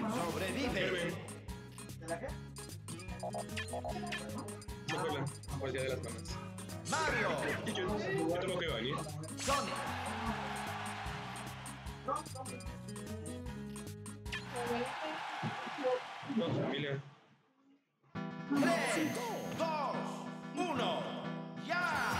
Sobrevive. ¿De la qué? No fue la guardia de las manos. Mario. Y yo tengo que venir. Sonic. No, familia. 3, 2, 1. ¡Ya!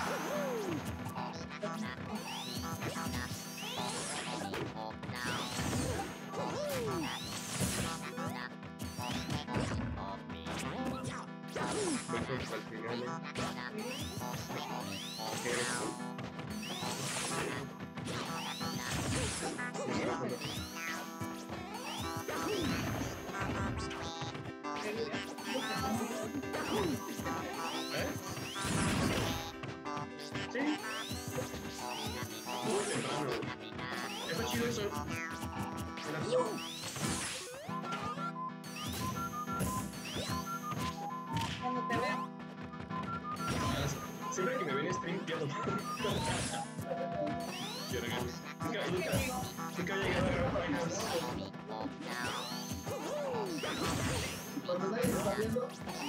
Pues al final. Sí. Muy temprano. Está chido eso. Cuando te veo. Siempre que me ven en stream pierdo. Yo regalo. Nunca llegué a agarrar vainas. Cuando nadie se está viendo.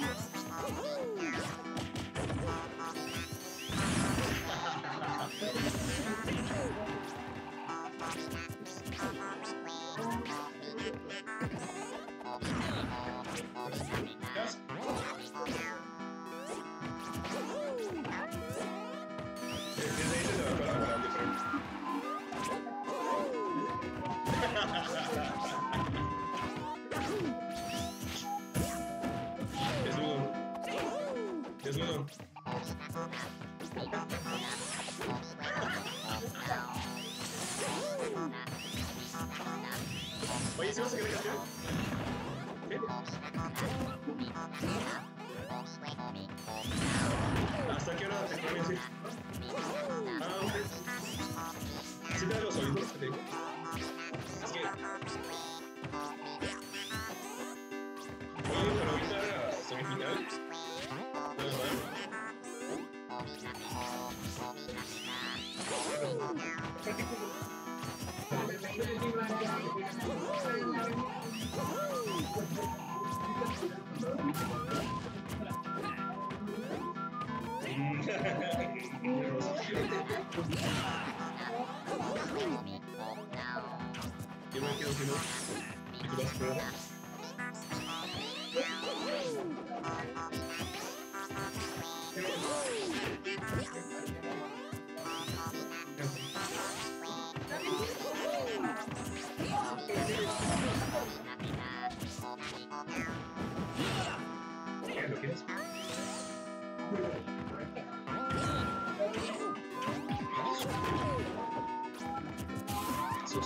Desde ahí se te va a la moral, yo creo. Desnudo. Oye, ¿sí vas a querer canción? ¿Qué? ¿Hasta qué hora te comes? Ah, ok. ¿Sí te dan los oídos? ¿Te digo? Es que... Oye, pero ahorita era semifinal. ¿No es mal? Yo me quedo sin luz. ¿Y tú vas a probar? ¿Qué? ¿Lo quieres? Sus.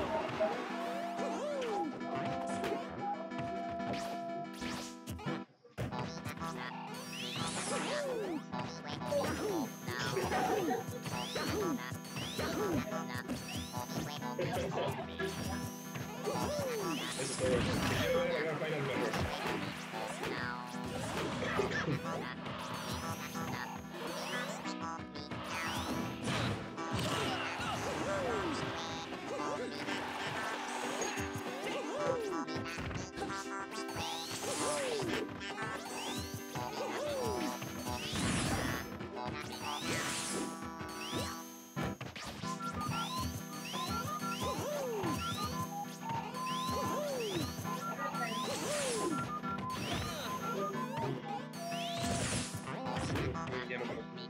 Eso es todo. Quiero ver la Final Members. Ya no me lo...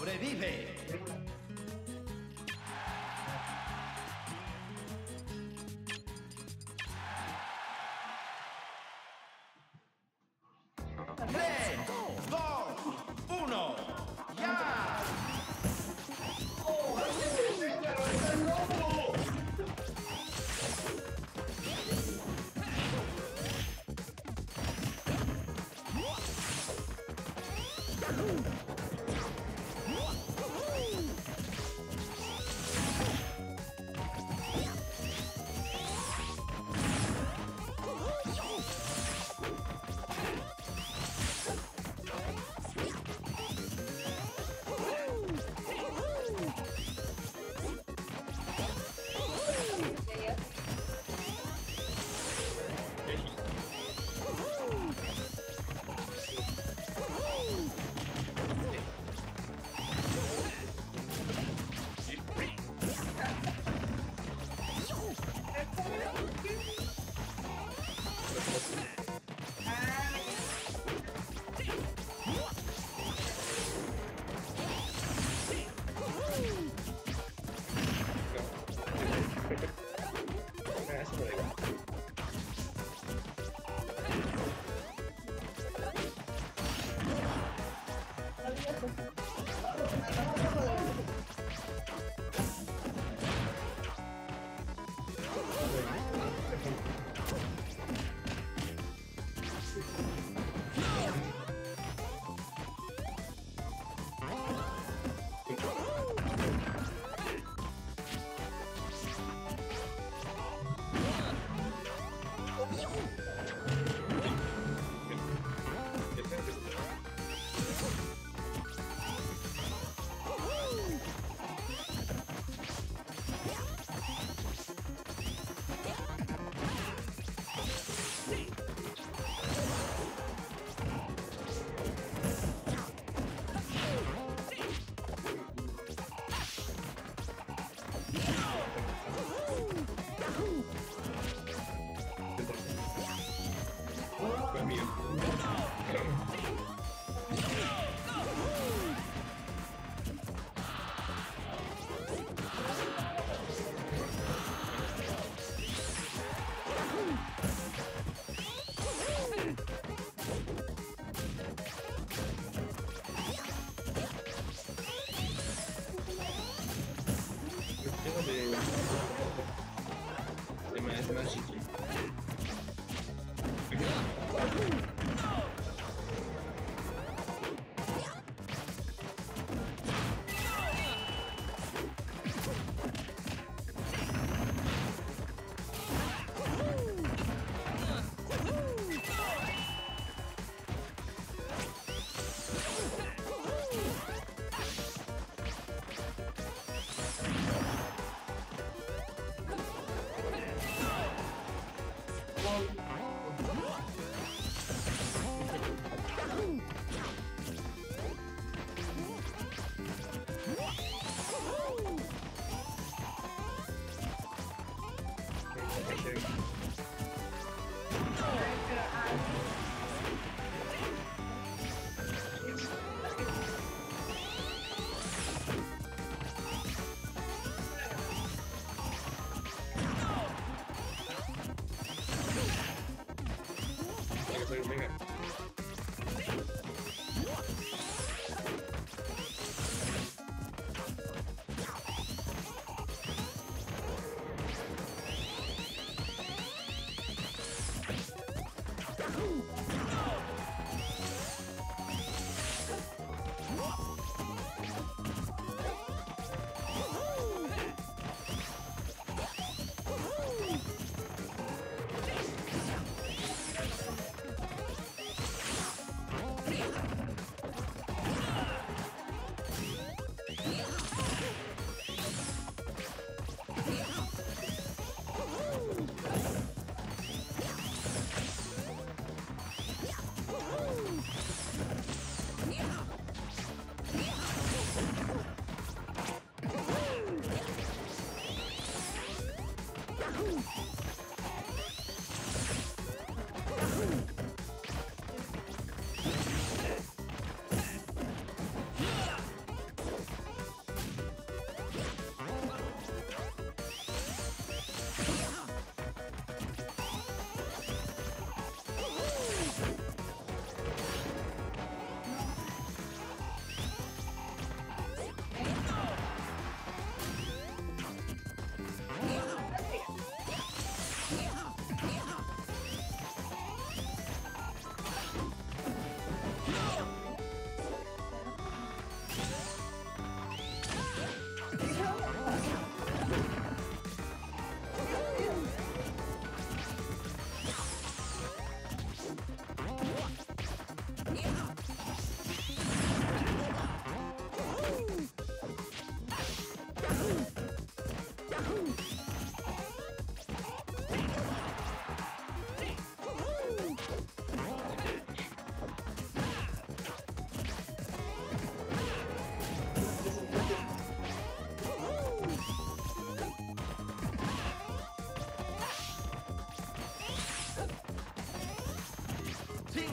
sobrevive. ¡Tres, dos, uno! ¡Ya!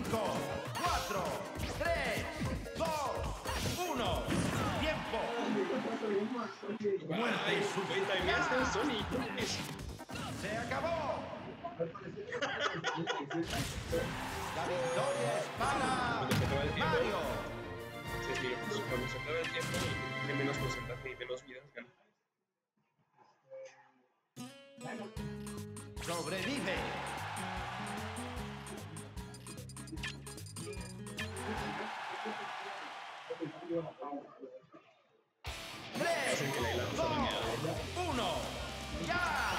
5, 4, 3, 2, 1. ¡Tiempo! Muerte Ay, güey, timeaste a Sonic. ¡Se acabó! La victoria es para Cuando se acaba el tiempo, Mario. sí, mira, pues cuando se acaba el tiempo, de menos porcentaje y menos vidas gana. Sobrevive. Hacen que la helada está dañada. 1. ¡Ya!